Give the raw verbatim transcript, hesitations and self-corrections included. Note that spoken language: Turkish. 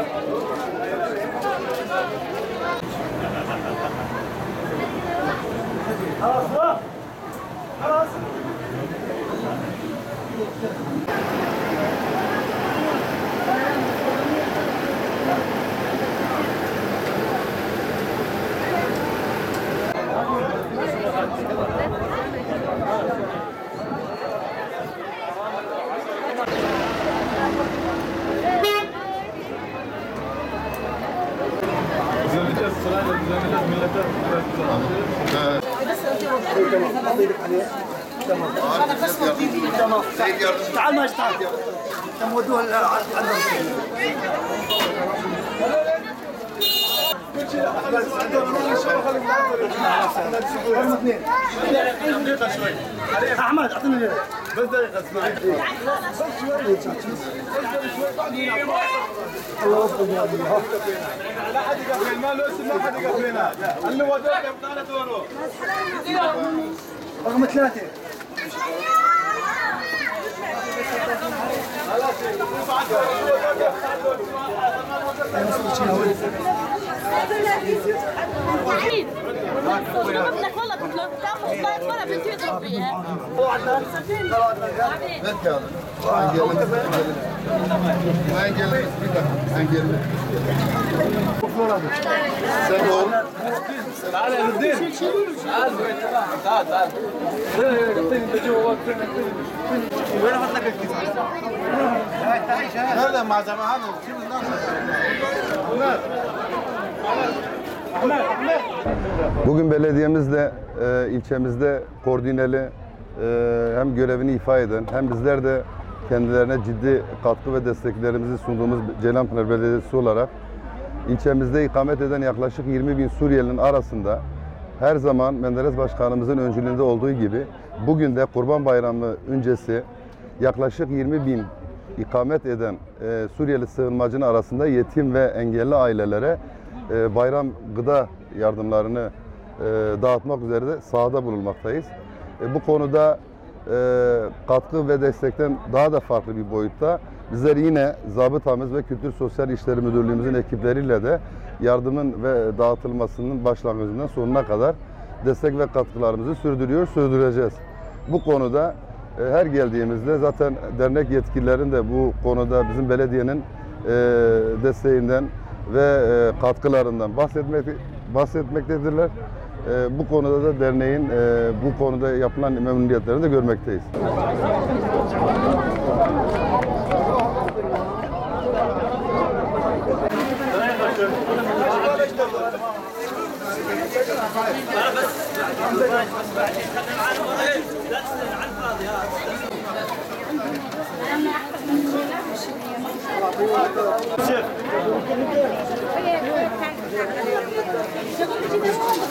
Düzenleyeceğiz, sırayla düzenleyeceğiz, millete تمام. هذا قسم الدين تمام. تعال ما تعال. تم ودوها عندهم. احمد اعطيني بس دقيقه اسمع الله يوفقك يا ابو لا حد يقف ما له اسم ما حد يقف هنا اللي ودوك يبقى دوره رقم ثلاثة ضربتك والله كنت لو تاخذ طلعت ولا بنتي يضرب فيها. تعال يا الدين تعال تعال تعال انت جوا وين احط لك هذا مع زمان شوف الناس Bugün belediyemizle e, ilçemizde koordineli e, hem görevini ifa eden hem bizler de kendilerine ciddi katkı ve desteklerimizi sunduğumuz Ceylanpınar Belediyesi olarak ilçemizde ikamet eden yaklaşık yirmi bin Suriyelinin arasında her zaman Menderes Başkanımızın öncülüğünde olduğu gibi bugün de Kurban Bayramı öncesi yaklaşık yirmi bin ikamet eden e, Suriyeli sığınmacının arasında yetim ve engelli ailelere e, bayram gıda yardımlarını e, dağıtmak üzere de sahada bulunmaktayız. E, bu konuda e, katkı ve destekten daha da farklı bir boyutta bizler yine Zabıtamız ve Kültür Sosyal İşleri Müdürlüğümüzün ekipleriyle de yardımın ve dağıtılmasının başlangıcından sonuna kadar destek ve katkılarımızı sürdürüyor, sürdüreceğiz. Bu konuda e, her geldiğimizde zaten dernek yetkililerin de bu konuda bizim belediyenin e, desteğinden ve e, katkılarından bahsetmek, bahsetmektedirler. E, bu konuda da derneğin e, bu konuda yapılan memnuniyetlerini de görmekteyiz. شوف